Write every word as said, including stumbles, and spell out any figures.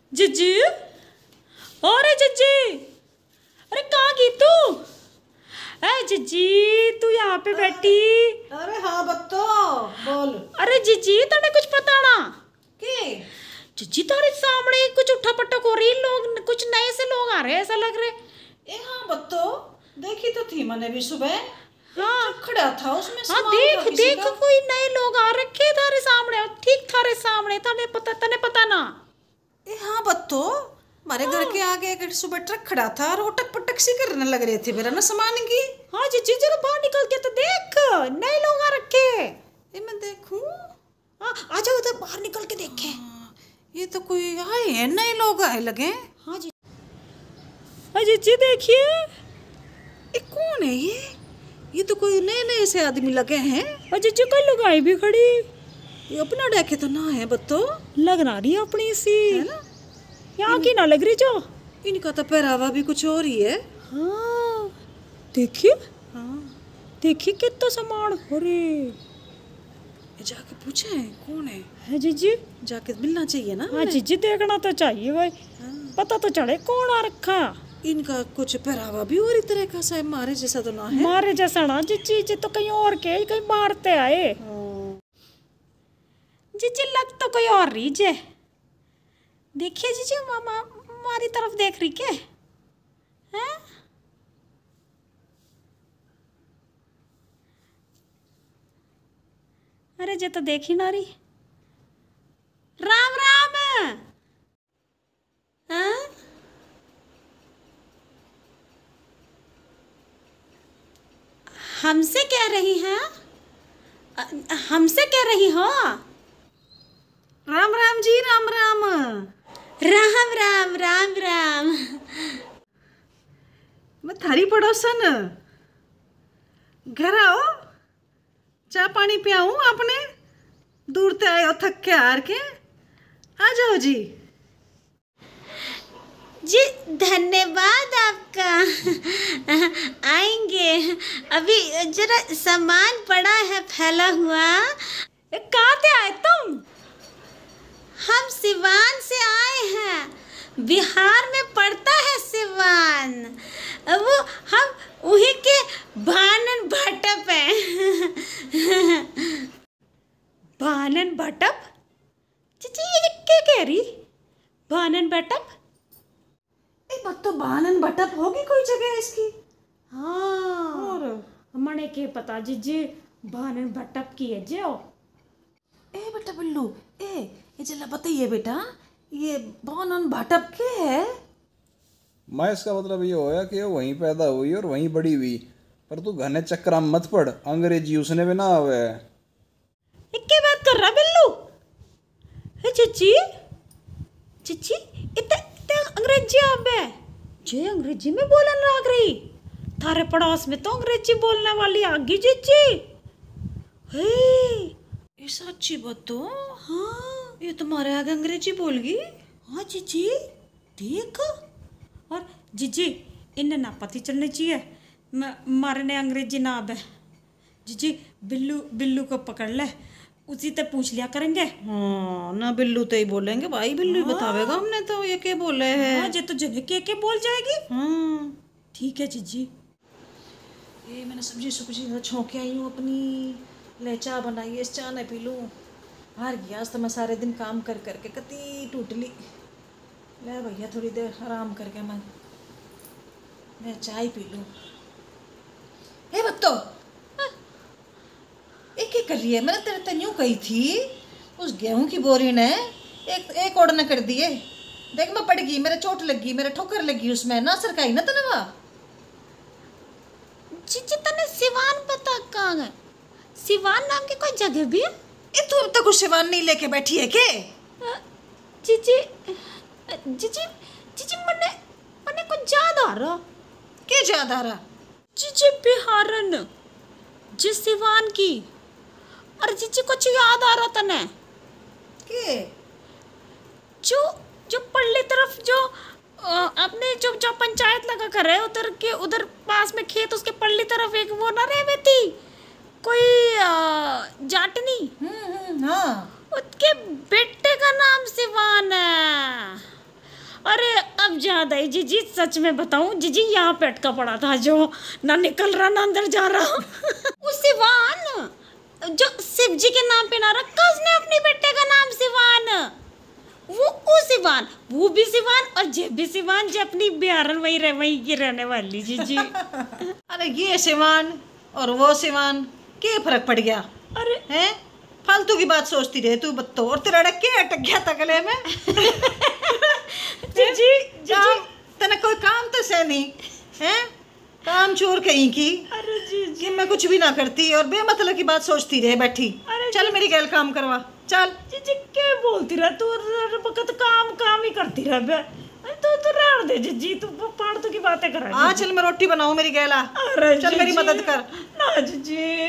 जिज्जी, अरे जिज्जी, अरे कहाँ की तू? अरे जिज्जी तू यहाँ पे बैठी? अरे हाँ बत्तो बोल। अरे जिज्जी तने कुछ पता ना के जिज्जी तारे सामने कुछ उठा पटक हो रही, लोग कुछ नए से लोग आ रहे हैं ऐसा लग रहे। ए हाँ बत्तो देखी तो थी मैंने भी सुबह। हाँ खड़ा था उसमें हाँ देख देख कोई नए लोग आ रखे तारे सामने, ठीक थारे सामने, तने पता तने पता ना? ए हाँ बत्तो हमारे घर के आगे एक सुबह ट्रक खड़ा था और वो टक पटक सी करने लग रहे थे मेरा ना सामान की। हाँ जिज्जी जरा बाहर निकल के तो देख, नए लोग आ रखे। ए मैं देखूं? हाँ आजा उधर बाहर निकल के देखे। ये तो कोई आए हैं, नए लोग आए लगे। हाँ जी हाँ जिज्जी देखिए। ये कौन है ये? ये तो कोई नए नए से आदमी लगे हैं। हाँ जिज्जी कोई लुगाई भी खड़ी, ये अपना डाके तो ना है बत्तो, लगना रही अपनी सी है ना? यहाँ की ना लग रही जो। इनका तो पहरावा भी कुछ और ही है। हाँ देखिए, हाँ देखिए कितना सामान हो रे। जाके पूछे कौन है? है जिज्जी? जाके मिलना चाहिए ना। हाँ जिज्जी देखना तो चाहिए भाई। हाँ। पता तो चढ़े कौन आ रखा। इनका कुछ पहरावा भी और ही तरह का सा है, मारे जैसा तो ना है। मारे जैसा ना जिज्जी, जी तो कहीं और के कहीं मारते आए। हाँ। जिज्जी लग तो कोई और रही जे। देखिए जीजी मामा हमारी तरफ देख रही के हैं? अरे जे तो देख ही ना रही। राम राम। हाँ? हमसे कह रही हैं? हमसे कह रही हो? राम राम जी, राम राम। राम राम राम राम। मैं थारी पड़ोसन, घर आओ, चाय पानी पियाऊं आपने? दूर से आए हो थक के हार के, आ जाओ जी। जी धन्यवाद आपका। आएंगे, अभी जरा सामान पड़ा है फैला हुआ। कहाँ से आए तुम? हम सिवान से आए हैं, बिहार में पड़ता है सिवान। वो हम वहीं के भानन भटप हैं। भानन भटप? चाची ये क्या कह रही? भानन भटप? एक बात तो भानन भटप होगी कोई जगह इसकी। हाँ और मने के पता जीजी भानन भटप की है जो। ए बेटा बिल्लू, ए ये जरा बताइए बेटा, ये भानन भटप के है? मैं इसका मतलब ये होया कि वो वहीं पैदा हुई और वहीं बड़ी हुई, पर तू घने चक्कर मत पड़, अंग्रेजी उसने भी ना आवे। क्या बात कर रहा बिल्लू? है चिची चिची इतने इतने अंग्रेजी आवे जे अंग्रेजी में बोलने लग रही। थारे पड़ोस में तो अंग्रेजी बोलने वाली आ गई चिची। हे ये सच्ची बात तो। हाँ ये तुम्हारे आगे अंग्रेजी बोल गई। हाँ चिची देख। और जीजी इन्हें ना पता चलना चाहिए मारने अंग्रेजी ना आवे। जीजी बिल्लू बिल्लू को पकड़ ले, उसी से पूछ लिया करेंगे। हाँ ना बिल्लू तो ही बोलेंगे भाई, बिल्लू ही बतावेगा हमने तो ये के बोले है। हाँ जे तो जने के के बोल जाएगी। हाँ ठीक है जीजी। ये मैंने सब्जी सब्जी छोंक के आई हूँ अपनी, ले चाय बनाई है, इस चाय नहीं पी लूँ। हार गया आज तो मैं सारे दिन काम कर करके कती टूट ली। ले भैया थोड़ी देर आराम करके मैं मैं चाय पी लूँ। हे बत्तो एक क्या कर रही है? मैंने तेरे तन्यू कही थी उस गेहूं की बोरी ने एक एक ओढ़ना कर दिए। देख मैं पड़ गई, मेरे चोट लगी, मेरे ठोकर लगी उसमें ना सरकाई ना तनवा। जीजी तने सिवान पता कहाँ है? सिवान नाम की कोई जगह भी है? ए तू अब तक उस सिवान नहीं लेके बैठी है के? जीजी जीजी जीजी मने मने कुछ याद आ रहा। के याद आ रहा? जीजी बिहारन जी सिवान की। और जीजी कुछ याद आ रहा तने के? जो जो पल्ली तरफ जो अपने जो जो पंचायत लगा कर रहे उधर के उधर पास में खेत, उसके पल्ली तरफ एक वो ना रहे थी कोई जाटनी। हम्म हाँ उसके बेटे का नाम सिवान है। अब याद आई जीजी, सच में बताऊं जीजी, यहाँ पे अटका पड़ा था जो, ना निकल रहा ना अंदर जा रहा। उस सिवान जो शिव जी के नाम पे ना रखा उसने अपने बेटे का नाम सिवान, वो वो सिवान, वो भी सिवान और जे भी सिवान, जो अपनी बिहारन वही रह वही की रहने वाली जीजी। अरे ये सिवान और वो सिवान, क्या फर्क पड़ गया? अरे हैं, फालतू की बात सोचती रहे तू बत्तो, और तेरा अड़क के अटक गया था गले में। जीजी जीजी तेने कोई काम तो से नहीं हैं, काम चोर कहीं की। अरे जीजी कि मैं कुछ भी ना करती और बेमतलब की बात सोचती रहे बैठी। अरे चल मेरी गैल काम करवा, चल। जीजी क्या बोलती रह तू, वक्त काम काम ही करती रह बे। तू तो रहने दे जीजी, तू फालतू की बातें कर। आ चल मैं रोटी बनाऊं मेरी गैला, अरे चल मेरी जीजी, मदद कर। ना जीजी